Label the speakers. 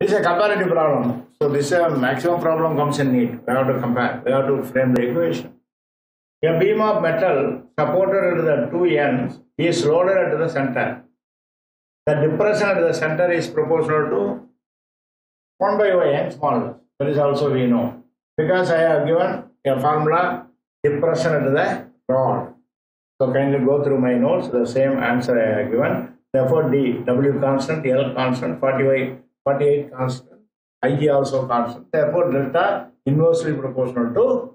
Speaker 1: This is a comparative problem. So this maximum problem comes in need. We have to compare. We have to frame the equation. A beam of metal supported at the two ends is loaded at the center. The depression at the center is proportional to 1 by y small. That is also we know. Because I have given a formula depression at the rod. So kindly go through my notes. The same answer I have given. Therefore D, W constant, L constant, 48 constant, IG also constant. Therefore delta inversely proportional to